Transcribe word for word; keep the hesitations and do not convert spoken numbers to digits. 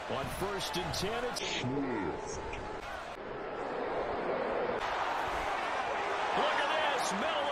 On first and ten, it's Smith. Look at this. Mel